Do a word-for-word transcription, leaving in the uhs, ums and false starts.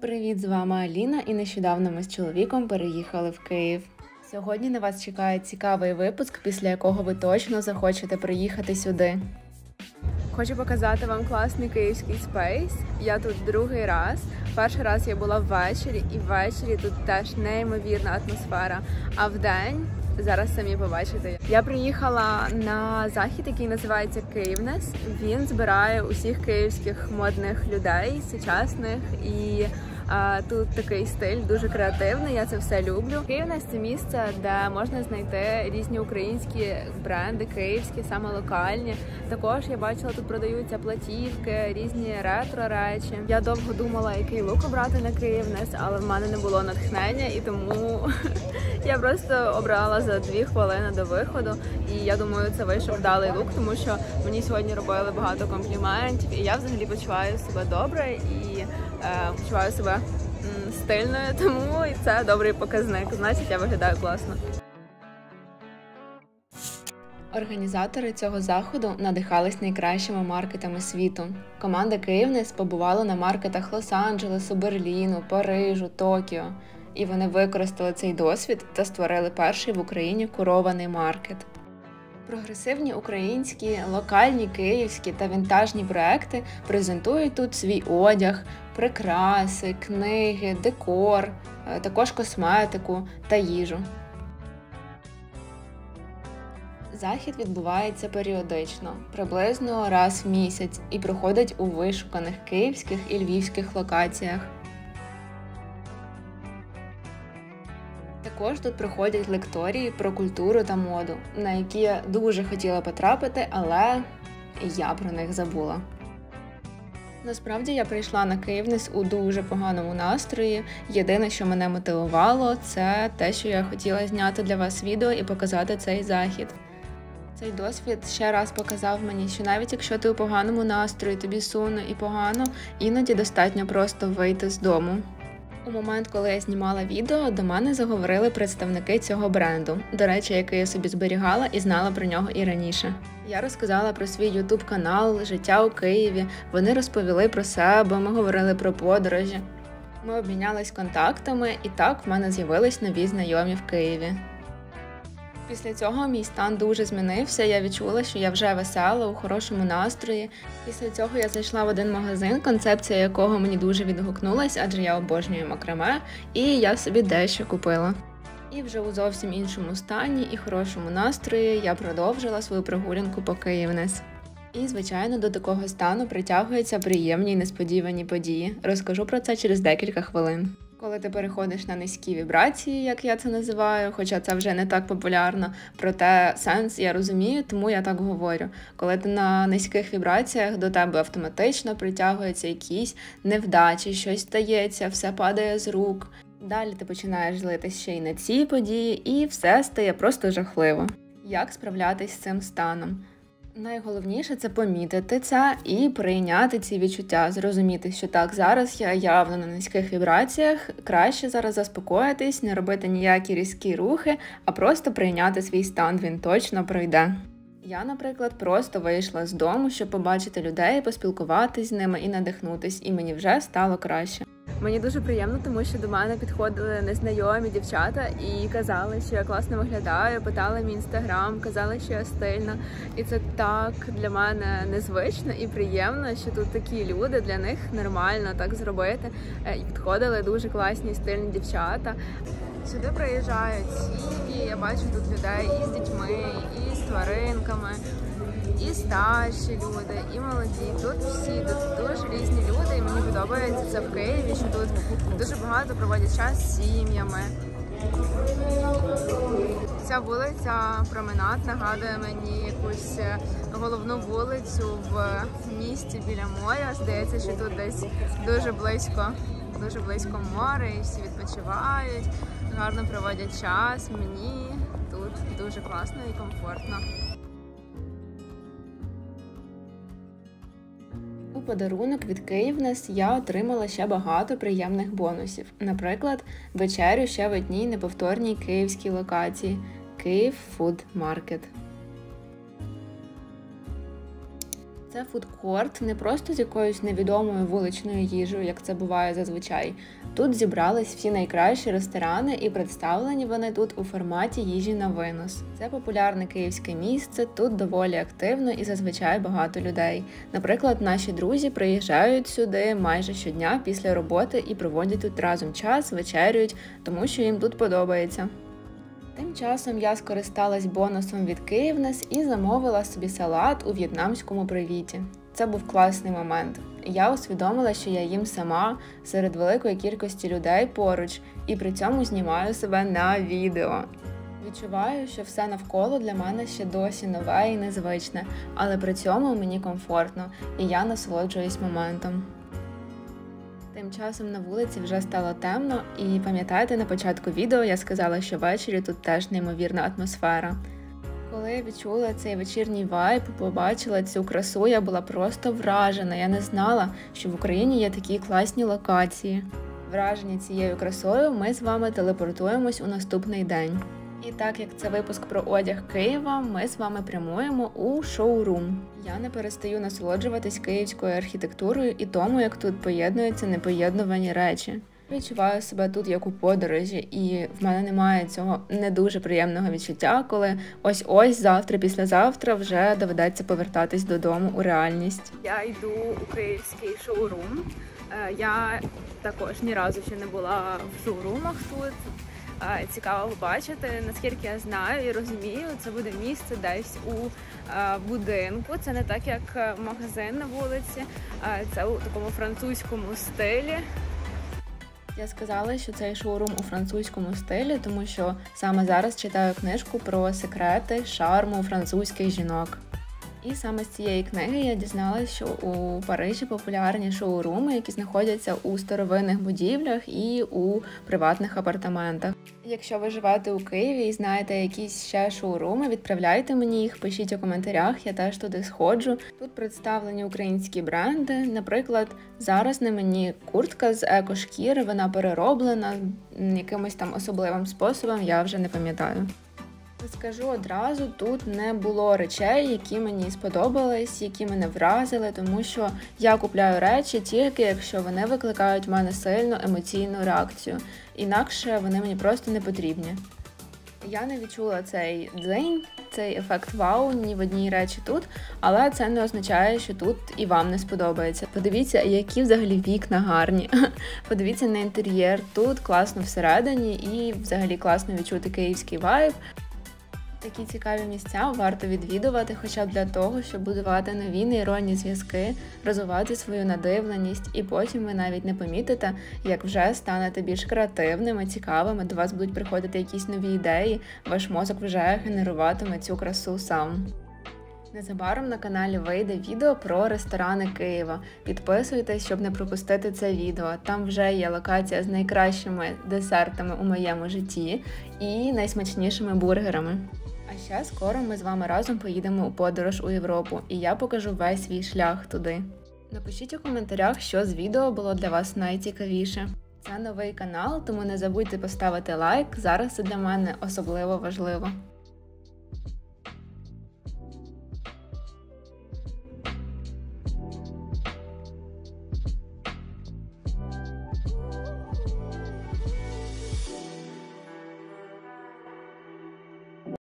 Привіт, з вами Аліна, і нещодавно ми з чоловіком переїхали в Київ. Сьогодні на вас чекає цікавий випуск, після якого ви точно захочете приїхати сюди. Хочу показати вам класний київський спейс. Я тут другий раз. Перший раз я була ввечері, і ввечері тут теж неймовірна атмосфера. А вдень, зараз самі побачите. Я приїхала на захід, який називається Київнес. Він збирає усіх київських модних людей, сучасних, і а, тут такий стиль дуже креативний, я це все люблю. Київнес – це місце, де можна знайти різні українські бренди, київські, саме локальні. Також я бачила, тут продаються платівки, різні ретро-речі. Я довго думала, який лук обрати на Київнес, але в мене не було натхнення, і тому я просто обрала за дві хвилини до виходу. І я думаю, це вийшов вдалий лук, тому що мені сьогодні робили багато компліментів, і я взагалі почуваю себе добре і е, почуваю себе м, стильною, тому і це добрий показник. Значить, я виглядаю класно. Організатори цього заходу надихались найкращими маркетами світу. Команда Київнес побувала на маркетах Лос-Анджелесу, Берліну, Парижу, Токіо. І вони використали цей досвід та створили перший в Україні курований маркет. Прогресивні українські, локальні, київські та вінтажні проекти презентують тут свій одяг, прикраси, книги, декор, також косметику та їжу. Захід відбувається періодично, приблизно раз в місяць, і проходить у вишуканих київських і львівських локаціях. Також тут проходять лекторії про культуру та моду, на які я дуже хотіла потрапити, але я про них забула. Насправді я прийшла на Київнес у дуже поганому настрої. Єдине, що мене мотивувало, це те, що я хотіла зняти для вас відео і показати цей захід. Цей досвід ще раз показав мені, що навіть якщо ти у поганому настрої, тобі сумно і погано, іноді достатньо просто вийти з дому. У момент, коли я знімала відео, до мене заговорили представники цього бренду, до речі, який я собі зберігала і знала про нього і раніше. Я розказала про свій ютуб-канал, життя у Києві, вони розповіли про себе, ми говорили про подорожі. Ми обмінялись контактами, і так в мене з'явились нові знайомі в Києві. Після цього мій стан дуже змінився, я відчула, що я вже весела, у хорошому настрої. Після цього я зайшла в один магазин, концепція якого мені дуже відгукнулась, адже я обожнюю макраме, і я собі дещо купила. І вже у зовсім іншому стані і хорошому настрої я продовжила свою прогулянку по Київнес. І, звичайно, до такого стану притягуються приємні й несподівані події. Розкажу про це через декілька хвилин. Коли ти переходиш на низькі вібрації, як я це називаю, хоча це вже не так популярно, проте сенс я розумію, тому я так говорю. Коли ти на низьких вібраціях, до тебе автоматично притягуються якісь невдачі, щось стається, все падає з рук. Далі ти починаєш злитись ще й на ці події, і все стає просто жахливо. Як справлятись з цим станом? Найголовніше – це помітити це і прийняти ці відчуття, зрозуміти, що так, зараз я явно на низьких вібраціях, краще зараз заспокоїтись, не робити ніякі різкі рухи, а просто прийняти свій стан, він точно пройде. Я, наприклад, просто вийшла з дому, щоб побачити людей, поспілкуватись з ними і надихнутись, і мені вже стало краще. Мені дуже приємно, тому що до мене підходили незнайомі дівчата і казали, що я класно виглядаю, питали мій інстаграм, казали, що я стильна. І це так для мене незвично і приємно, що тут такі люди, для них нормально так зробити. І підходили дуже класні стильні дівчата. Сюди приїжджають сім'ї, я бачу тут людей і з дітьми, і з тваринками, і старші люди, і молоді. Тут всі, тут дуже різні люди, і мені подобається це в Києві, що тут дуже багато проводять час з сім'ями. Ця вулиця, променад, нагадує мені якусь головну вулицю в місті біля моря. Здається, що тут десь дуже близько, дуже близько море, і всі відпочивають, гарно проводять час. Мені тут дуже класно і комфортно. У подарунок від Київнес я отримала ще багато приємних бонусів. Наприклад, вечерю ще в одній неповторній київській локації – Київ Фуд Маркет. Це фудкорт не просто з якоюсь невідомою вуличною їжею, як це буває зазвичай. Тут зібрались всі найкращі ресторани і представлені вони тут у форматі їжі на винос. Це популярне київське місце, тут доволі активно і зазвичай багато людей. Наприклад, наші друзі приїжджають сюди майже щодня після роботи і проводять тут разом час, вечерюють, тому що їм тут подобається. Тим часом я скористалась бонусом від Київнес і замовила собі салат у в'єтнамському привіті. Це був класний момент. Я усвідомила, що я їм сама серед великої кількості людей поруч і при цьому знімаю себе на відео. Відчуваю, що все навколо для мене ще досі нове і незвичне, але при цьому мені комфортно і я насолоджуюсь моментом. Тим часом на вулиці вже стало темно, і пам'ятаєте, на початку відео я сказала, що ввечері тут теж неймовірна атмосфера. Коли я відчула цей вечірній вайб, побачила цю красу, я була просто вражена. Я не знала, що в Україні є такі класні локації. Вражені цією красою, ми з вами телепортуємось у наступний день. І так як це випуск про одяг Києва, ми з вами прямуємо у шоурум. Я не перестаю насолоджуватись київською архітектурою і тому, як тут поєднуються непоєднувані речі. Відчуваю себе тут як у подорожі, і в мене немає цього не дуже приємного відчуття, коли ось-ось завтра, післязавтра вже доведеться повертатись додому у реальність. Я йду у київський шоурум. Я також ні разу ще не була в шоурумах тут. Цікаво побачити, наскільки я знаю і розумію, це буде місце десь у будинку. Це не так, як магазин на вулиці, це у такому французькому стилі. Я сказала, що цей шоурум у французькому стилі, тому що саме зараз читаю книжку про секрети шарму французьких жінок. І саме з цієї книги я дізналася, що у Парижі популярні шоуруми, які знаходяться у старовинних будівлях і у приватних апартаментах. Якщо ви живете у Києві і знаєте якісь ще шоуруми, відправляйте мені їх, пишіть у коментарях, я теж туди сходжу. Тут представлені українські бренди, наприклад, зараз на мені куртка з екошкіри, вона перероблена якимось там особливим способом, я вже не пам'ятаю. Скажу одразу, тут не було речей, які мені сподобались, які мене вразили, тому що я купляю речі тільки, якщо вони викликають в мене сильну емоційну реакцію. Інакше вони мені просто не потрібні. Я не відчула цей дзинь, цей ефект вау ні в одній речі тут, але це не означає, що тут і вам не сподобається. Подивіться, які взагалі вікна гарні. Подивіться на інтер'єр, тут класно всередині і взагалі класно відчути київський вайб. Такі цікаві місця варто відвідувати хоча б для того, щоб будувати нові нейронні зв'язки, розвивати свою надивленість, і потім ви навіть не помітите, як вже станете більш креативними, цікавими, до вас будуть приходити якісь нові ідеї, ваш мозок вже генеруватиме цю красу сам. Незабаром на каналі вийде відео про ресторани Києва. Підписуйтесь, щоб не пропустити це відео. Там вже є локація з найкращими десертами у моєму житті і найсмачнішими бургерами. А ще скоро ми з вами разом поїдемо у подорож у Європу, і я покажу весь свій шлях туди. Напишіть у коментарях, що з відео було для вас найцікавіше. Це новий канал, тому не забудьте поставити лайк, зараз це для мене особливо важливо.